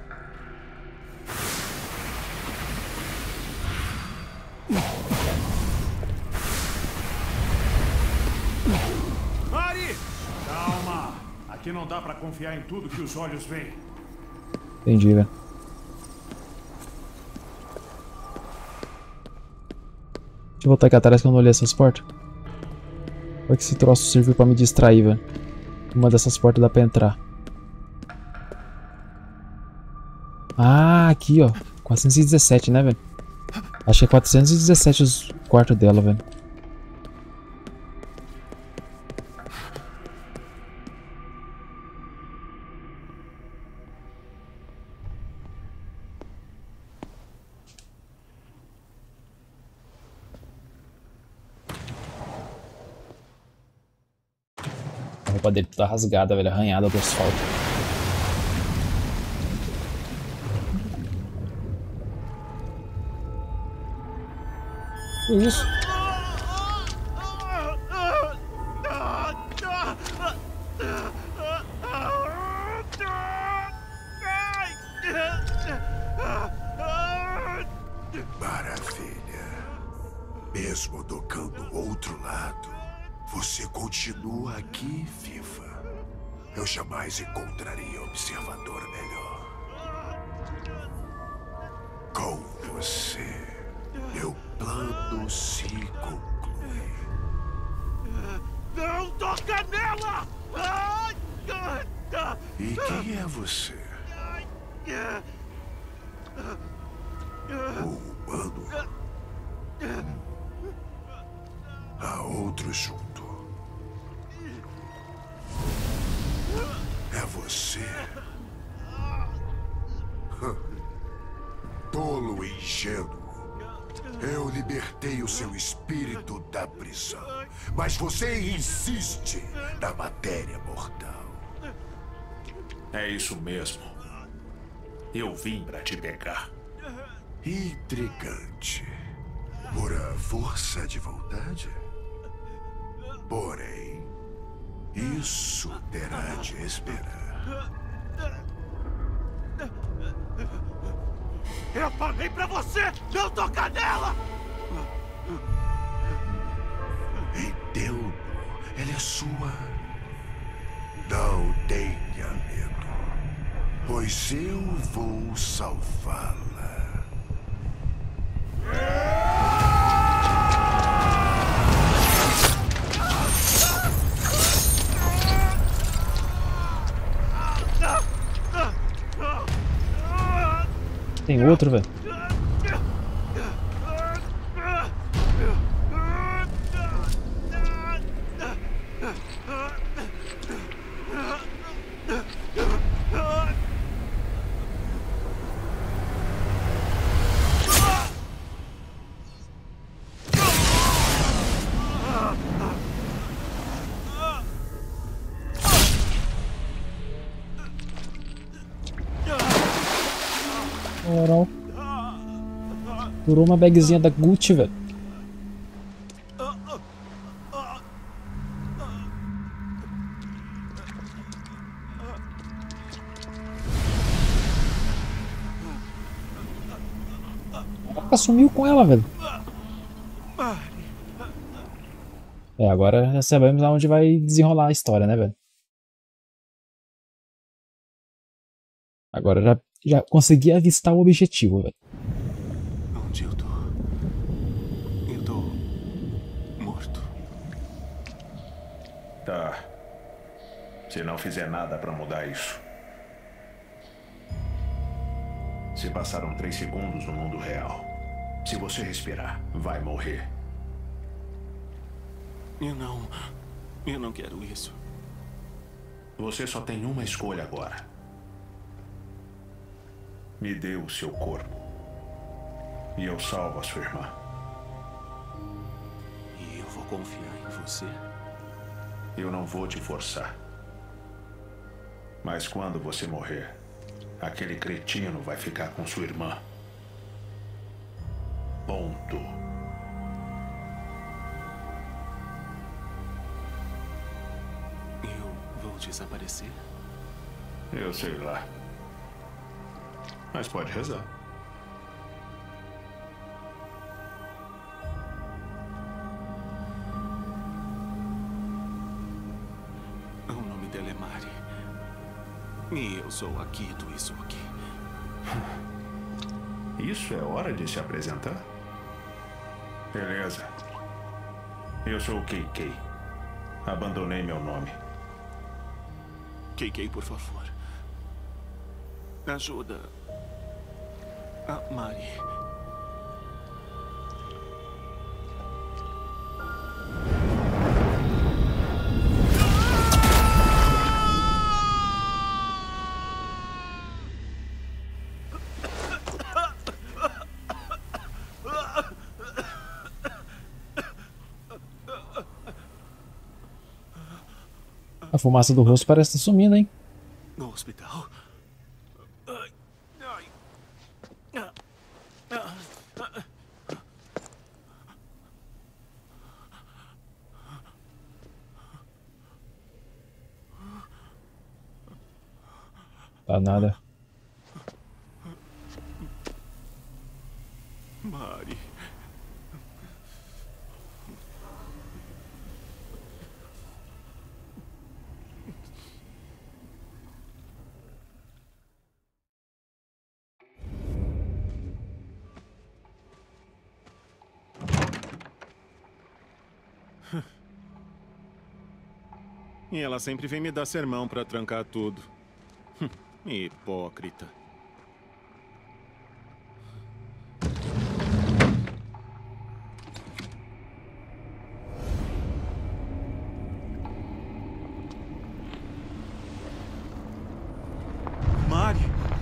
Mari! Calma! Aqui não dá pra confiar em tudo que os olhos veem. Entendi, velho. Deixa eu voltar aqui atrás que eu não olhei essas portas. Olha que esse troço serviu pra me distrair, velho. Uma dessas portas dá pra entrar. Ah, aqui, ó. quatrocentos e dezessete, né, velho? Acho que é quatrocentos e dezessete os quartos dela, velho. A roupa dele tá rasgada, velho. Arranhada do asfalto. Que isso? Maravilha. Mesmo tocando o outro lado, você continua aqui, viva. Eu jamais encontraria observador melhor. Com você, meu plano se conclui. Não toca nela! E quem é você? O humano? Há outro junto. É você? Tolo e ingênuo. Eu libertei o seu espírito da prisão. Mas você insiste na matéria mortal. É isso mesmo. Eu vim pra te pegar. Intrigante. Pura força de vontade? Porém, isso terá de esperar. Eu falei pra você não tocar nela! Entendo. Ela é sua. Não tenha medo, pois eu vou salvá-la. Tem outro, velho. Moral. Durou uma bagzinha da Gucci, velho. Caraca, sumiu com ela, velho. É, agora já sabemos aonde vai desenrolar a história, né, velho? Agora já, já consegui avistar o objetivo, velho. Onde eu tô? Eu tô morto. Tá. Se não fizer nada pra mudar isso. Se passaram três segundos no mundo real. Se você respirar, vai morrer. Eu não... Eu não quero isso. Você só tem uma escolha agora. Me dê o seu corpo. E eu salvo a sua irmã. E eu vou confiar em você? Eu não vou te forçar. Mas quando você morrer, aquele cretino vai ficar com sua irmã. Ponto. Eu vou desaparecer? Eu sei lá. Mas pode rezar. O nome dela é Mari. E eu sou aqui do isso aqui. Isso é hora de se apresentar? Beleza. Eu sou o K K. Abandonei meu nome. K K, por favor. Ajuda a Mari. A fumaça do rosto parece estar sumindo, hein? No hospital? Ai, ai. Ah, ah, ah. Tá nada. Mari. E ela sempre vem me dar sermão pra trancar tudo. Hipócrita. Mari!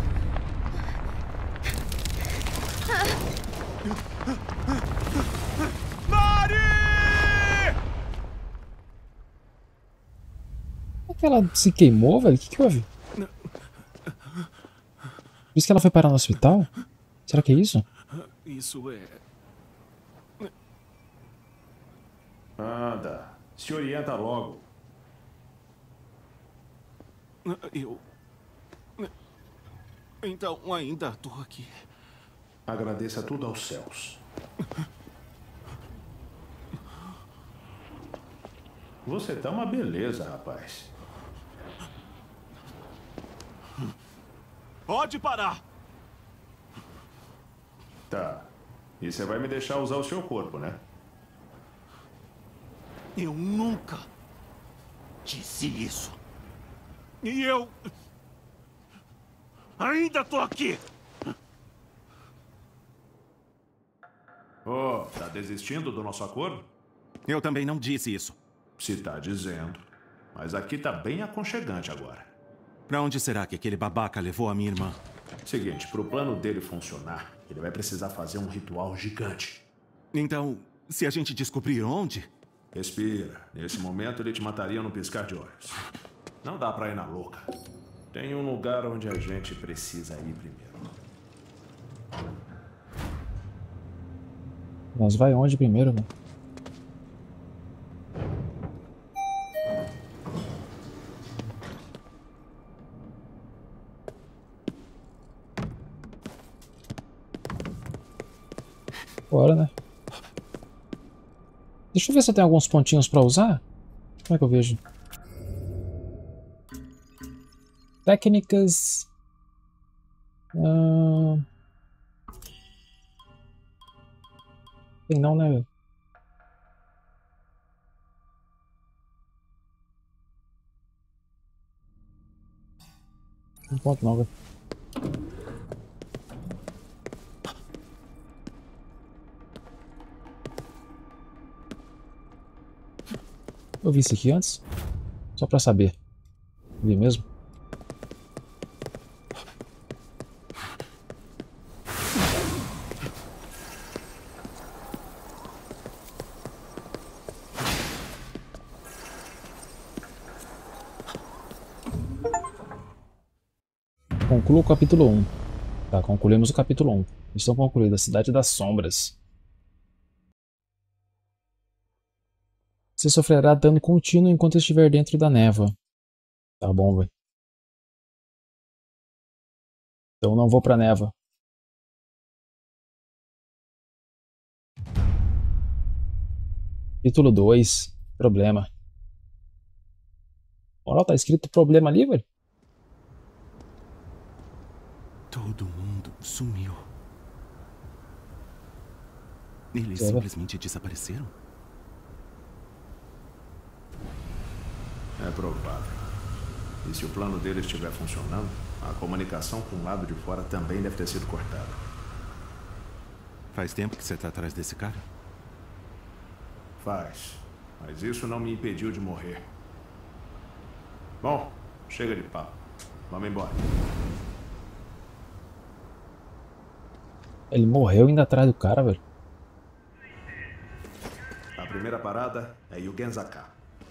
Mari! Por que ela se queimou, velho? O que, que houve? Por isso que ela foi parar no hospital? Será que é isso? Isso é... Anda, se orienta logo. Eu... Então ainda tô aqui. Agradeça tudo aos céus. Você tá uma beleza, rapaz. Pode parar! Tá. E você vai me deixar usar o seu corpo, né? Eu nunca disse isso. E eu... ainda tô aqui! Oh, tá desistindo do nosso acordo? Eu também não disse isso. Se tá dizendo. Mas aqui tá bem aconchegante agora. Pra onde será que aquele babaca levou a minha irmã? Seguinte, pro plano dele funcionar, ele vai precisar fazer um ritual gigante. Então, se a gente descobrir onde... Respira. Nesse momento ele te mataria no piscar de olhos. Não dá pra ir na louca. Tem um lugar onde a gente precisa ir primeiro. Nós vai onde primeiro, mano? Bora, né? Deixa eu ver se eu tenho alguns pontinhos pra usar. Como é que eu vejo? Técnicas... Ah... Tem não, né, velho? Um ponto não, velho. Eu vi isso aqui antes? Só pra saber. Vi mesmo? Conclua o capítulo um. Tá, concluímos o capítulo um. Missão concluída. Cidade das Sombras. Você sofrerá dano contínuo enquanto estiver dentro da névoa. Tá bom, velho. Então não vou pra névoa. Capítulo dois. Problema. Olha, tá escrito problema ali, velho. Todo mundo sumiu. Eles Sério? simplesmente desapareceram? É provável. E se o plano deles estiver funcionando, a comunicação com o lado de fora também deve ter sido cortada. Faz tempo que você tá atrás desse cara? Faz. Mas isso não me impediu de morrer. Bom, chega de papo. Vamos embora. Ele morreu indo atrás do cara, velho. A primeira parada é Yugenzaka.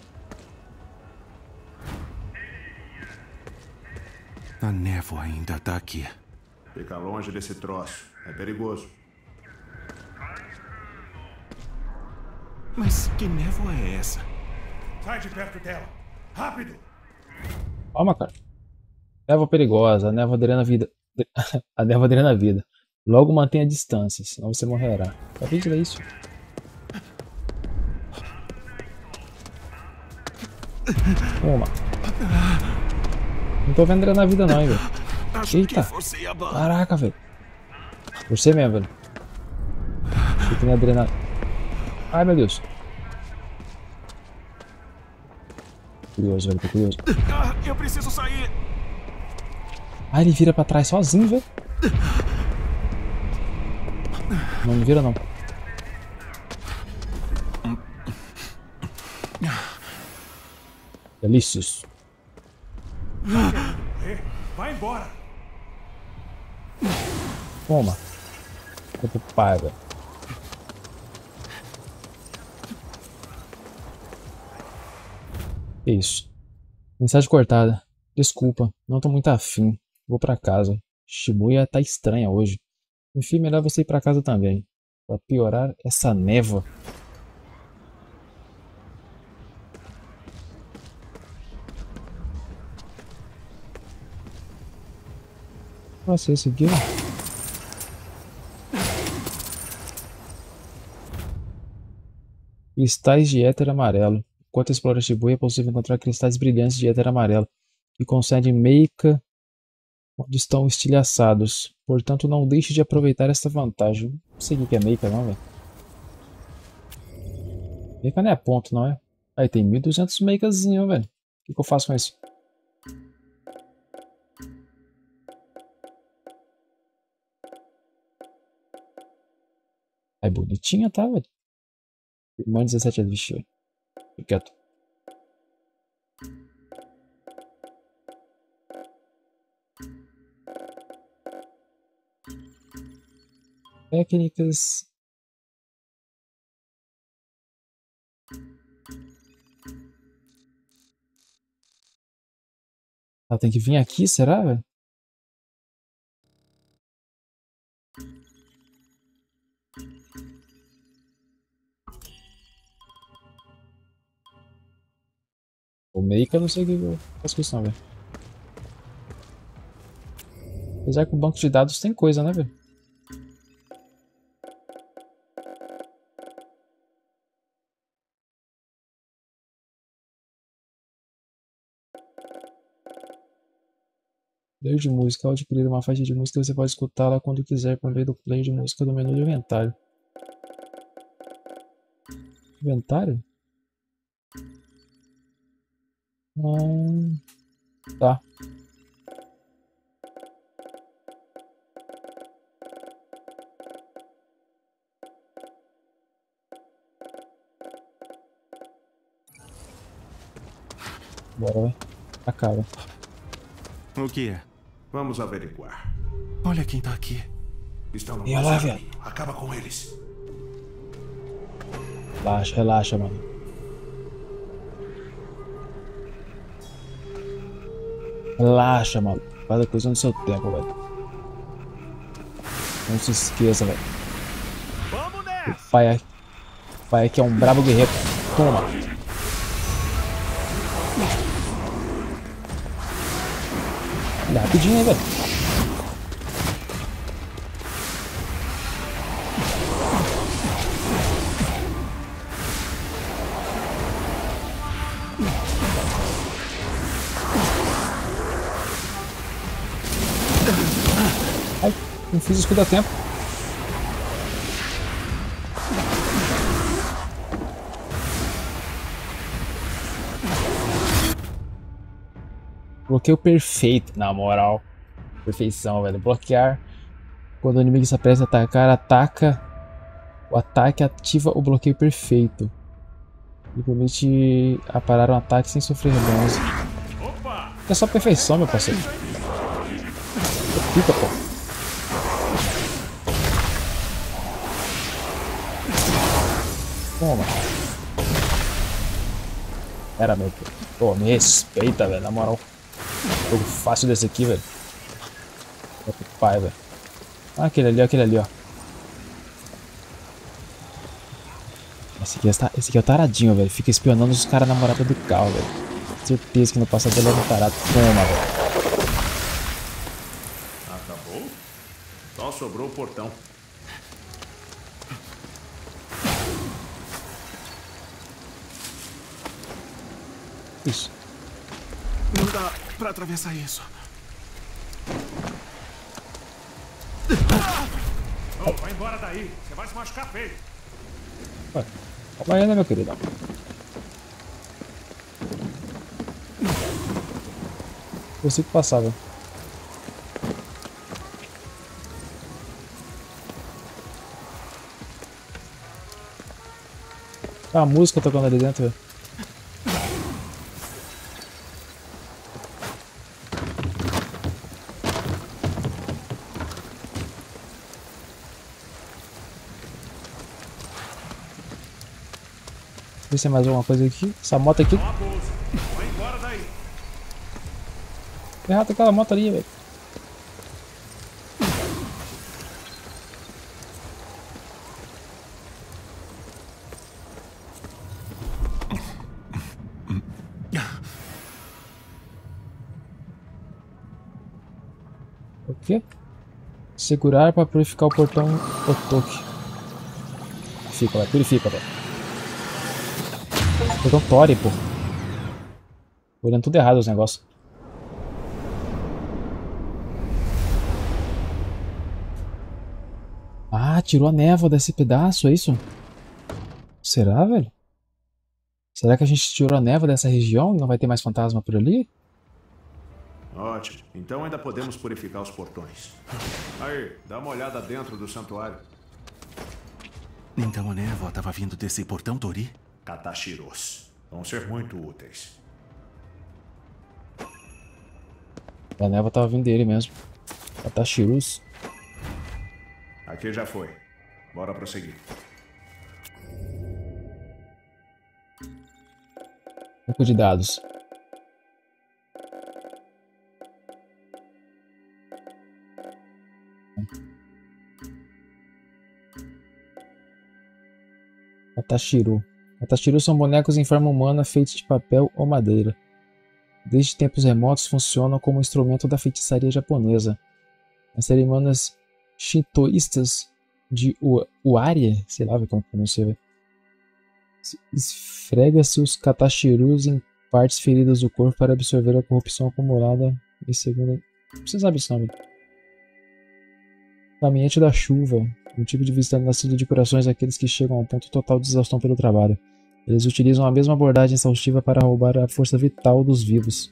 A névoa ainda tá aqui. Fica longe desse troço. É perigoso. Mas que névoa é essa? Sai de perto dela. Rápido! Calma, cara. Névoa perigosa. A névoa drena a vida. A névoa drena a vida. Logo mantenha a distância, senão você morrerá. Acabei de ler isso. Toma. Não tô vendo drenar a vida não, hein, velho. Eita. Caraca, velho. Você mesmo, velho. Você tem a drenar... Ai, meu Deus. Curioso, velho. Tô curioso. Eu preciso sair. Ah, ele vira pra trás sozinho, velho. Não me vira, não. Delícios. Vai embora. Toma. Foi pro pai, velho. Que isso? Mensagem cortada. Desculpa, não tô muito afim. Vou pra casa. Shibuya tá estranha hoje. Enfim, melhor você ir pra casa também. Pra piorar essa névoa. Nossa, esse aqui... Cristais de éter amarelo. Enquanto explora Shibuya, é possível encontrar cristais brilhantes de éter amarelo que concedem meika onde estão estilhaçados. Portanto, não deixe de aproveitar esta vantagem. Não sei o que é meika não, velho. Meika não é ponto, não é? Aí tem mil e duzentos meikazinho, velho. O que, que eu faço com isso? É bonitinha, tá, velho? Irmã dezessete é lixo, velho. Fica quieto. Técnicas. Ela tem que vir aqui, será, velho? O Meika, eu não sei o que eu faço com isso, não, velho. Apesar que o banco de dados tem coisa, né, velho? Player de música. Ao adquirir uma faixa de música, você pode escutá-la quando quiser por meio do player de música do menu de inventário. Inventário? Hum, tá. Bora, vai. Acaba. O que é? Vamos averiguar. Olha quem tá aqui. Estão no E nosso lá, caminho. velho. Acaba com eles. Relaxa, relaxa, mano. Relaxa, mano. Faz a coisa no seu tempo, velho. Não se esqueça, velho. Vamos nessa! O pai aqui, o pai aqui é um brabo guerreiro. Toma. Olha, rapidinho aí, velho. Ai, não fiz escudo a tempo. Bloqueio perfeito, na moral. Perfeição, velho. Bloquear. Quando o inimigo se apressa a atacar, ataca. O ataque ativa o bloqueio perfeito. Ele permite a parar um ataque sem sofrer bronze. É só perfeição, meu parceiro. Fica, pô. Toma. Era, meu. Pô, me respeita, velho. Na moral. Jogo fácil desse aqui, velho. É pro pai, velho. Ah, aquele ali, aquele ali, ó. Esse aqui, é, esse aqui é o taradinho, velho. Fica espionando os caras namorados do carro, velho. Certeza que no passado ele era um tarado. Toma, velho. Acabou? Só sobrou o portão. Isso. Não dá pra atravessar isso. Oh, vai embora daí. Você vai se machucar feio. Ué, calma aí, né, meu querido? Consigo passar, velho. Tá a música tocando ali dentro, velho. Ver se tem mais alguma coisa aqui. Essa moto aqui. Vai embora daí. Errado aquela moto ali, velho. O quê? Segurar para purificar o portão Otoki. Purifica, velho. Purifica, velho. Portão Tori, pô. Tô olhando tudo errado os negócios. Ah, tirou a névoa desse pedaço, é isso? Será, velho? Será que a gente tirou a névoa dessa região e não vai ter mais fantasma por ali? Ótimo. Então ainda podemos purificar os portões. Aí, dá uma olhada dentro do santuário. Então a névoa estava vindo desse portão, Tori? Katashiros. Vão ser muito úteis. A névoa tava vindo dele mesmo. Katashirus. Aqui já foi. Bora prosseguir. Banco de dados. Katashiru. Katashiru são bonecos em forma humana feitos de papel ou madeira. Desde tempos remotos funcionam como instrumento da feitiçaria japonesa. Nas cerimônias shintoístas de Uaria, sei lá como pronuncia, esfrega-se os katashirus em partes feridas do corpo para absorver a corrupção acumulada em segundo Não precisa saber isso não, velho. Caminhante da chuva. O tipo de visitante nascido de corações é aqueles que chegam a um ponto total de exaustão pelo trabalho. Eles utilizam a mesma abordagem exaustiva para roubar a força vital dos vivos.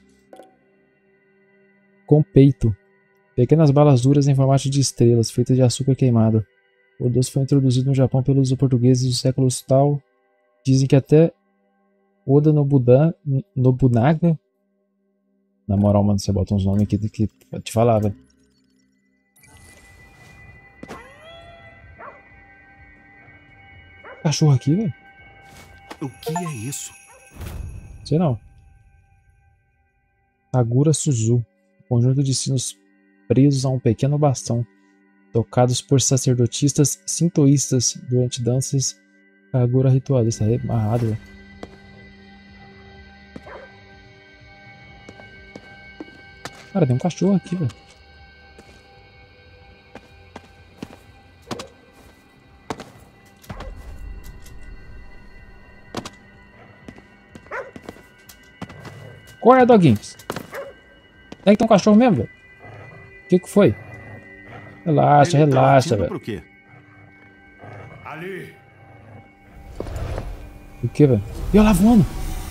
Com peito. Pequenas balas duras em formato de estrelas, feitas de açúcar queimado. O doce foi introduzido no Japão pelos portugueses do século tal. Dizem que até Oda Nobuda, Nobunaga. Na moral, mano, você bota uns nomes aqui que eu te falar, velho. Cachorro aqui, velho. O que é isso? Sei não. Kagura Suzu. Conjunto de sinos presos a um pequeno bastão. Tocados por sacerdotistas sintoístas durante danças Kagura ritualista. Amarrado, velho. Cara, tem um cachorro aqui, velho. Qual é, doguinhos? É que tem um cachorro mesmo, velho? O que que foi? Relaxa, Ele tá relaxa, latindo velho. por quê? Ali! O que, velho? E eu lá voando.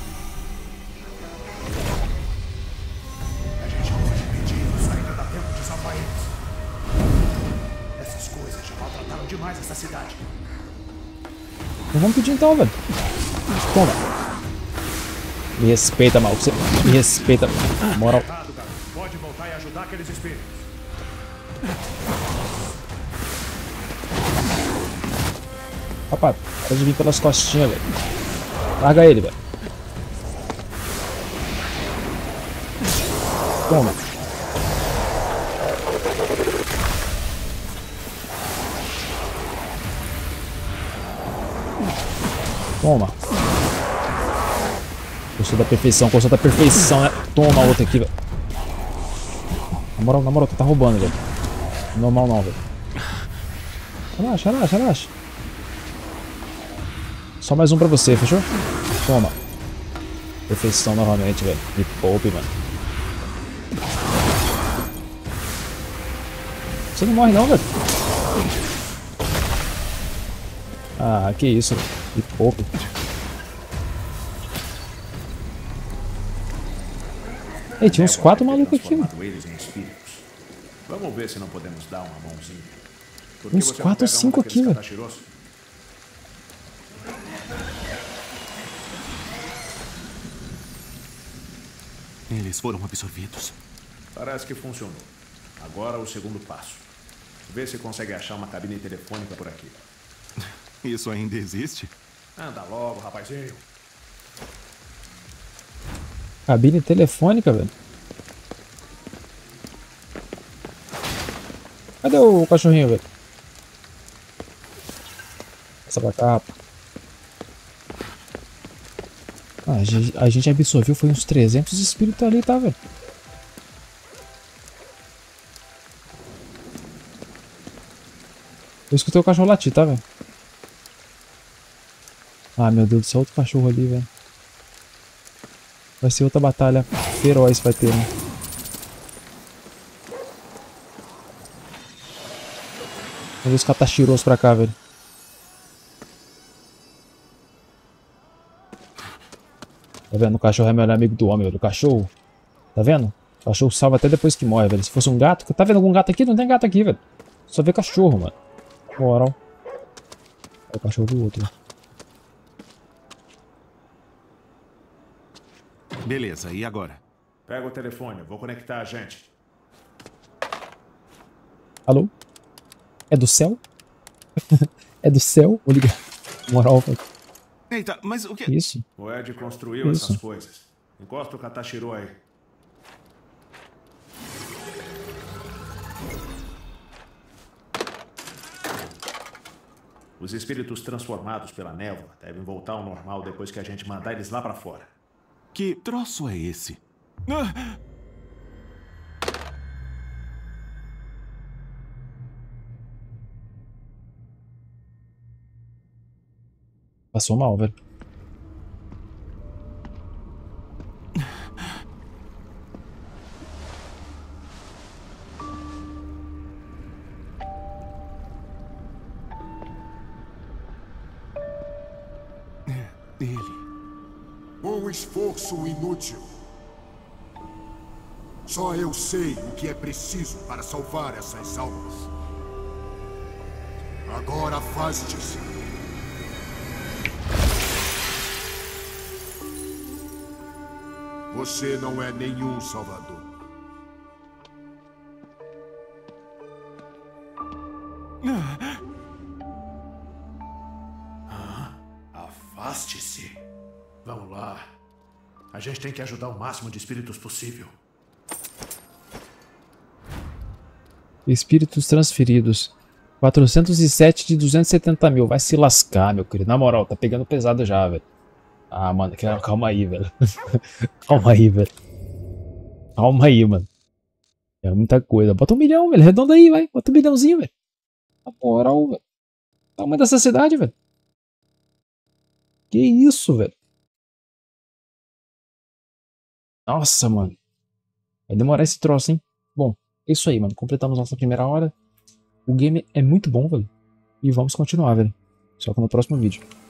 A gente não pode pedir, isso ainda dá tempo de salvar eles. Essas coisas já maltrataram demais essa cidade. Então vamos pedir então, velho. Toma. Me respeita, mal. Você me respeita. Moral. Errado, garoto. Pode voltar e ajudar aqueles espíritos. Rapaz, pode vir pelas costinhas, velho. Larga ele, velho. Toma. Toma. Gostou da perfeição, gostou da perfeição, né? Toma outra aqui, velho. Na moral, na moral, tu tá roubando, velho. Normal não, velho. Relaxa, relaxa, relaxa. Só mais um pra você, fechou? Toma. Perfeição novamente, velho. Me poupe, mano. Você não morre não, velho. Ah, que isso, velho. Me poupe. Ei, tinha uns quatro malucos aqui, mano. Eles em espíritos. Vamos ver se não podemos dar uma mãozinha. Uns quatro ou cinco aqui, velho. Eles foram absorvidos. Parece que funcionou. Agora o segundo passo. Vê se consegue achar uma cabine telefônica por aqui. Isso ainda existe? Anda logo, rapazinho. Cabine telefônica, velho. Cadê o cachorrinho, velho? Passa pra cá. Ah, a gente- a gente absorveu foi uns trezentos espíritos ali, tá, velho? Eu escutei o cachorro latir, tá, velho? Ah, meu Deus do céu, outro cachorro ali, velho. Vai ser outra batalha feroz, vai ter, né? Vamos ver os Katashiros pra cá, velho. Tá vendo? O cachorro é o melhor amigo do homem, velho. O cachorro. Tá vendo? O cachorro salva até depois que morre, velho. Se fosse um gato. Tá vendo algum gato aqui? Não tem gato aqui, velho. Só vê cachorro, mano. Moral. É o cachorro do outro, velho. Beleza, e agora? Pega o telefone, eu vou conectar a gente. Alô? É do céu? É do céu? Vou ligar. Moral, velho. Eita, mas o que... Isso. O Ed construiu Isso. essas coisas. Encosta o Katashiro aí. Os espíritos transformados pela névoa devem voltar ao normal depois que a gente mandar eles lá pra fora. Que troço é esse? Ah! Passou mal, velho. dele. Um esforço inútil. Só eu sei o que é preciso para salvar essas almas. Agora afaste-se. Você não é nenhum salvador. Ah, afaste-se. Vamos lá. A gente tem que ajudar o máximo de espíritos possível. Espíritos transferidos. quatrocentos e sete de duzentos e setenta mil. Vai se lascar, meu querido. Na moral, tá pegando pesado já, velho. Ah, mano, calma aí, velho. Calma aí, velho. Calma aí, mano. É muita coisa. Bota um milhão, velho. Arredonda aí, vai. Bota um milhãozinho, velho. Na moral, velho. Tamanho dessa cidade, velho. Que isso, velho. Nossa, mano. Vai demorar esse troço, hein? Bom, é isso aí, mano. Completamos nossa primeira hora. O game é muito bom, velho. E vamos continuar, velho. Só que no próximo vídeo.